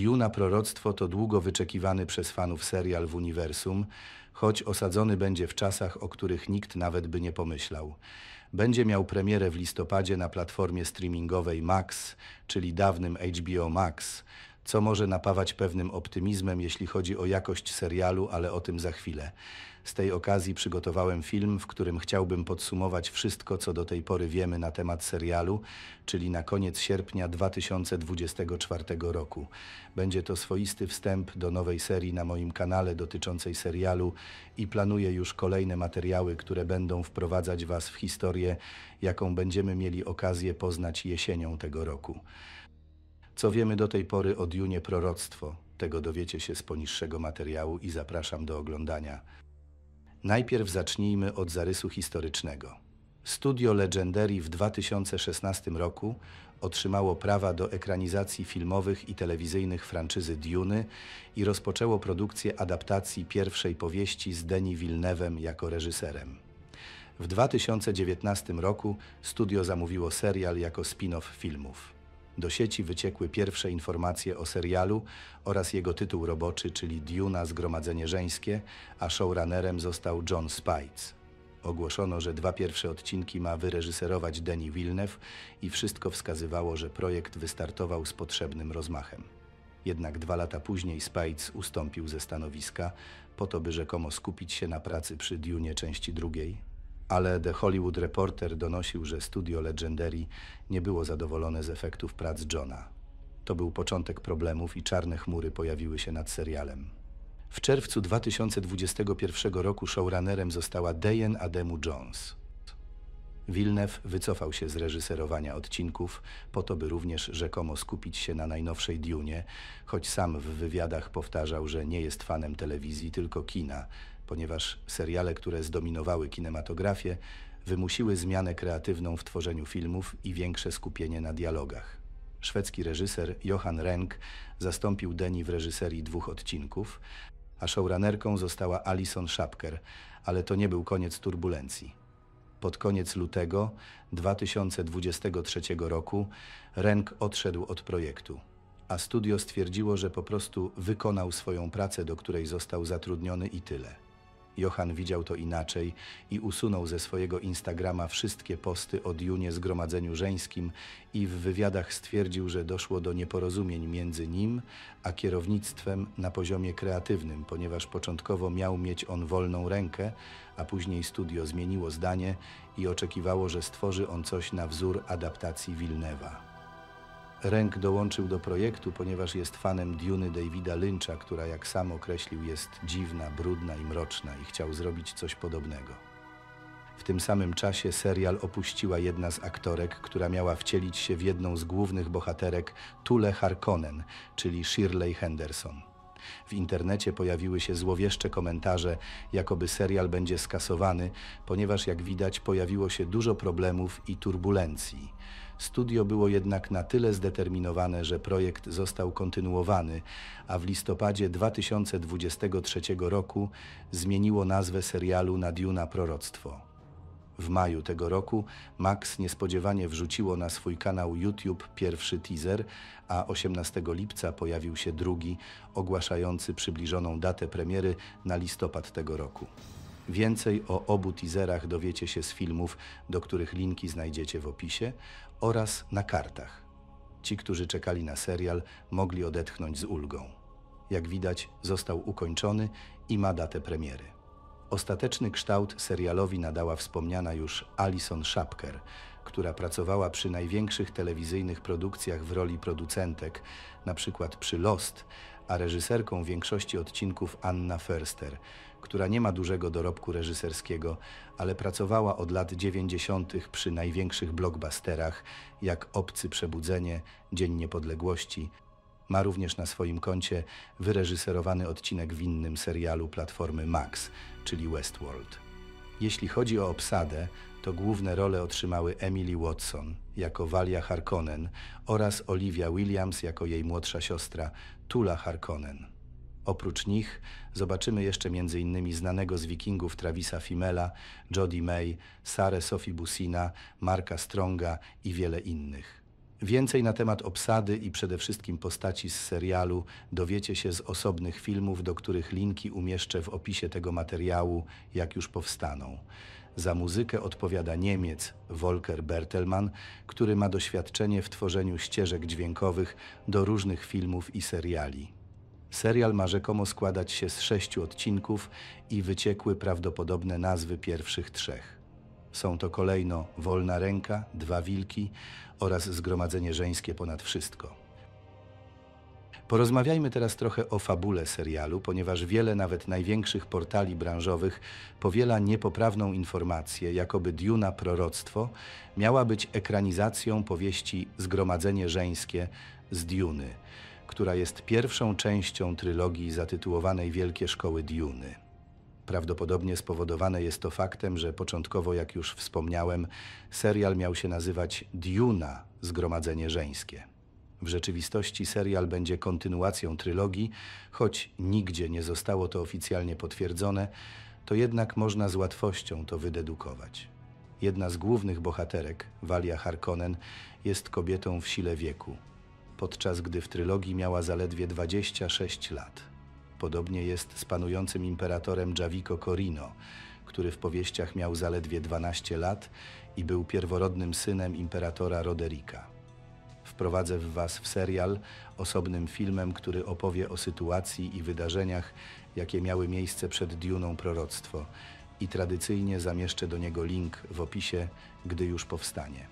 Duna Proroctwo to długo wyczekiwany przez fanów serial w uniwersum, choć osadzony będzie w czasach, o których nikt nawet by nie pomyślał. Będzie miał premierę w listopadzie na platformie streamingowej Max, czyli dawnym HBO Max, co może napawać pewnym optymizmem, jeśli chodzi o jakość serialu, ale o tym za chwilę. Z tej okazji przygotowałem film, w którym chciałbym podsumować wszystko, co do tej pory wiemy na temat serialu, czyli na koniec sierpnia 2024 roku. Będzie to swoisty wstęp do nowej serii na moim kanale dotyczącej serialu i planuję już kolejne materiały, które będą wprowadzać Was w historię, jaką będziemy mieli okazję poznać jesienią tego roku. Co wiemy do tej pory o Dunie Proroctwo? Tego dowiecie się z poniższego materiału i zapraszam do oglądania. Najpierw zacznijmy od zarysu historycznego. Studio Legendary w 2016 roku otrzymało prawa do ekranizacji filmowych i telewizyjnych franczyzy Duny i rozpoczęło produkcję adaptacji pierwszej powieści z Denis Villeneuve'em jako reżyserem. W 2019 roku studio zamówiło serial jako spin-off filmów. Do sieci wyciekły pierwsze informacje o serialu oraz jego tytuł roboczy, czyli Duna Zgromadzenie Żeńskie, a showrunnerem został Jon Spaihts. Ogłoszono, że 2 pierwsze odcinki ma wyreżyserować Denis Villeneuve i wszystko wskazywało, że projekt wystartował z potrzebnym rozmachem. Jednak 2 lata później Spaihts ustąpił ze stanowiska, po to by rzekomo skupić się na pracy przy Dunie części drugiej. Ale The Hollywood Reporter donosił, że studio Legendary nie było zadowolone z efektów prac Johna. To był początek problemów i czarne chmury pojawiły się nad serialem. W czerwcu 2021 roku showrunnerem została Diane Ademu Jones. Villeneuve wycofał się z reżyserowania odcinków, po to by również rzekomo skupić się na najnowszej Dunie, choć sam w wywiadach powtarzał, że nie jest fanem telewizji, tylko kina, ponieważ seriale, które zdominowały kinematografię, wymusiły zmianę kreatywną w tworzeniu filmów i większe skupienie na dialogach. Szwedzki reżyser Johan Renck zastąpił Denis w reżyserii 2 odcinków, a showrunnerką została Alison Schapker, ale to nie był koniec turbulencji. Pod koniec lutego 2023 roku Renck odszedł od projektu, a studio stwierdziło, że po prostu wykonał swoją pracę, do której został zatrudniony i tyle. Johan widział to inaczej i usunął ze swojego Instagrama wszystkie posty o Dunie Zgromadzeniu Żeńskim i w wywiadach stwierdził, że doszło do nieporozumień między nim a kierownictwem na poziomie kreatywnym, ponieważ początkowo miał mieć on wolną rękę, a później studio zmieniło zdanie i oczekiwało, że stworzy on coś na wzór adaptacji Villeneuve'a. Renck dołączył do projektu, ponieważ jest fanem Duny Davida Lyncha, która, jak sam określił, jest dziwna, brudna i mroczna i chciał zrobić coś podobnego. W tym samym czasie serial opuściła jedna z aktorek, która miała wcielić się w jedną z głównych bohaterek, Tule Harkonnen, czyli Shirley Henderson. W internecie pojawiły się złowieszcze komentarze, jakoby serial będzie skasowany, ponieważ, jak widać, pojawiło się dużo problemów i turbulencji. Studio było jednak na tyle zdeterminowane, że projekt został kontynuowany, a w listopadzie 2023 roku zmieniło nazwę serialu na Duna Proroctwo. W maju tego roku Max niespodziewanie wrzuciło na swój kanał YouTube pierwszy teaser, a 18 lipca pojawił się drugi, ogłaszający przybliżoną datę premiery na listopad tego roku. Więcej o obu teaserach dowiecie się z filmów, do których linki znajdziecie w opisie, oraz na kartach. Ci, którzy czekali na serial, mogli odetchnąć z ulgą. Jak widać, został ukończony i ma datę premiery. Ostateczny kształt serialowi nadała wspomniana już Alison Schapker, która pracowała przy największych telewizyjnych produkcjach w roli producentek, np. przy Lost, a reżyserką większości odcinków Anna Förster, która nie ma dużego dorobku reżyserskiego, ale pracowała od lat 90. przy największych blockbusterach, jak Obcy Przebudzenie, Dzień Niepodległości. Ma również na swoim koncie wyreżyserowany odcinek w innym serialu platformy Max, czyli Westworld. Jeśli chodzi o obsadę, to główne role otrzymały Emily Watson jako Valia Harkonnen oraz Olivia Williams jako jej młodsza siostra Tula Harkonnen. Oprócz nich zobaczymy jeszcze m.in. znanego z Wikingów Travisa Fimmela, Jodie May, Sarę Sophie Busina, Marka Stronga i wiele innych. Więcej na temat obsady i przede wszystkim postaci z serialu dowiecie się z osobnych filmów, do których linki umieszczę w opisie tego materiału, jak już powstaną. Za muzykę odpowiada Niemiec Volker Bertelmann, który ma doświadczenie w tworzeniu ścieżek dźwiękowych do różnych filmów i seriali. Serial ma rzekomo składać się z 6 odcinków i wyciekły prawdopodobne nazwy pierwszych 3. Są to kolejno Wolna ręka, Dwa wilki oraz Zgromadzenie żeńskie ponad wszystko. Porozmawiajmy teraz trochę o fabule serialu, ponieważ wiele nawet największych portali branżowych powiela niepoprawną informację, jakoby Duna Proroctwo miała być ekranizacją powieści Zgromadzenie żeńskie z Duny, która jest pierwszą częścią trylogii zatytułowanej Wielkie Szkoły Duny. Prawdopodobnie spowodowane jest to faktem, że początkowo, jak już wspomniałem, serial miał się nazywać Duna Zgromadzenie żeńskie. W rzeczywistości serial będzie kontynuacją trylogii, choć nigdzie nie zostało to oficjalnie potwierdzone, to jednak można z łatwością to wydedukować. Jedna z głównych bohaterek, Valia Harkonnen, jest kobietą w sile wieku, podczas gdy w trylogii miała zaledwie 26 lat. Podobnie jest z panującym imperatorem Javico Corino, który w powieściach miał zaledwie 12 lat i był pierworodnym synem imperatora Roderika. Wprowadzę was w serial osobnym filmem, który opowie o sytuacji i wydarzeniach, jakie miały miejsce przed Duną Proroctwo, i tradycyjnie zamieszczę do niego link w opisie, gdy już powstanie.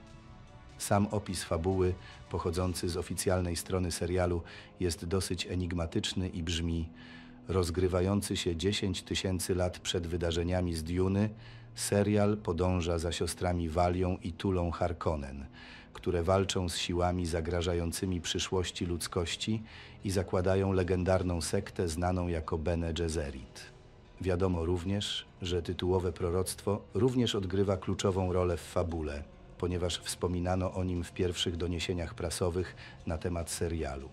Sam opis fabuły, pochodzący z oficjalnej strony serialu, jest dosyć enigmatyczny i brzmi: rozgrywający się 10 000 lat przed wydarzeniami z Duny, serial podąża za siostrami Valią i Tulą Harkonnen, które walczą z siłami zagrażającymi przyszłości ludzkości i zakładają legendarną sektę znaną jako Bene Gesserit. Wiadomo również, że tytułowe proroctwo również odgrywa kluczową rolę w fabule, ponieważ wspominano o nim w pierwszych doniesieniach prasowych na temat serialu.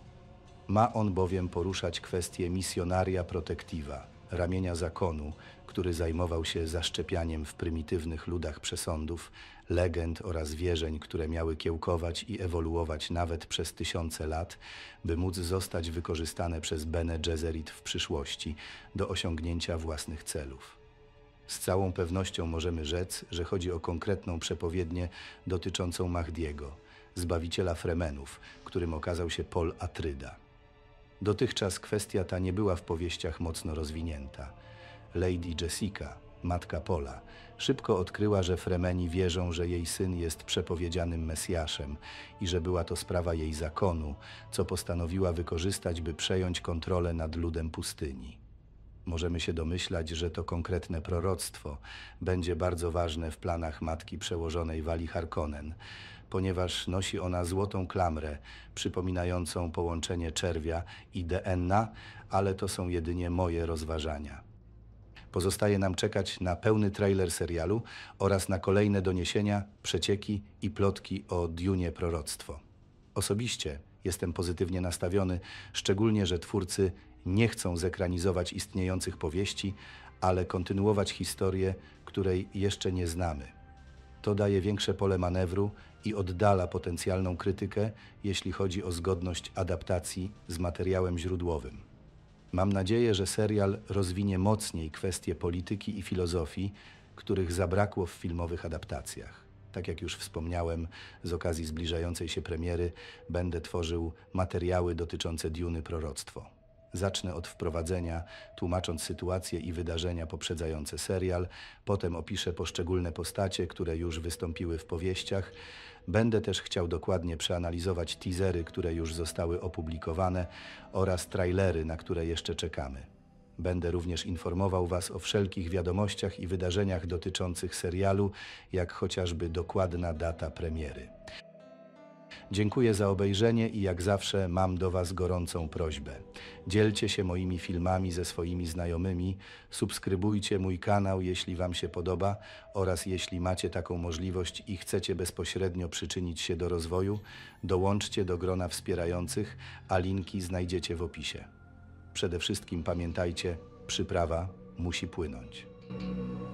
Ma on bowiem poruszać kwestię missionaria protectiva, ramienia zakonu, który zajmował się zaszczepianiem w prymitywnych ludach przesądów, legend oraz wierzeń, które miały kiełkować i ewoluować nawet przez tysiące lat, by móc zostać wykorzystane przez Bene Gesserit w przyszłości do osiągnięcia własnych celów. Z całą pewnością możemy rzec, że chodzi o konkretną przepowiednię dotyczącą Mahdiego, zbawiciela Fremenów, którym okazał się Pol Atryda. Dotychczas kwestia ta nie była w powieściach mocno rozwinięta. Lady Jessica, matka Pola, szybko odkryła, że Fremeni wierzą, że jej syn jest przepowiedzianym Mesjaszem i że była to sprawa jej zakonu, co postanowiła wykorzystać, by przejąć kontrolę nad ludem pustyni. Możemy się domyślać, że to konkretne proroctwo będzie bardzo ważne w planach matki przełożonej Valii Harkonnen, ponieważ nosi ona złotą klamrę przypominającą połączenie czerwia i DNA, ale to są jedynie moje rozważania. Pozostaje nam czekać na pełny trailer serialu oraz na kolejne doniesienia, przecieki i plotki o Dunie Proroctwo. Osobiście jestem pozytywnie nastawiony, szczególnie że twórcy nie chcą zekranizować istniejących powieści, ale kontynuować historię, której jeszcze nie znamy. To daje większe pole manewru i oddala potencjalną krytykę, jeśli chodzi o zgodność adaptacji z materiałem źródłowym. Mam nadzieję, że serial rozwinie mocniej kwestie polityki i filozofii, których zabrakło w filmowych adaptacjach. Tak jak już wspomniałem, z okazji zbliżającej się premiery będę tworzył materiały dotyczące Duny Proroctwo. Zacznę od wprowadzenia, tłumacząc sytuacje i wydarzenia poprzedzające serial, potem opiszę poszczególne postacie, które już wystąpiły w powieściach. Będę też chciał dokładnie przeanalizować teasery, które już zostały opublikowane, oraz trailery, na które jeszcze czekamy. Będę również informował Was o wszelkich wiadomościach i wydarzeniach dotyczących serialu, jak chociażby dokładna data premiery. Dziękuję za obejrzenie i jak zawsze mam do Was gorącą prośbę. Dzielcie się moimi filmami ze swoimi znajomymi, subskrybujcie mój kanał, jeśli Wam się podoba, oraz jeśli macie taką możliwość i chcecie bezpośrednio przyczynić się do rozwoju, dołączcie do grona wspierających, a linki znajdziecie w opisie. Przede wszystkim pamiętajcie, przyprawa musi płynąć.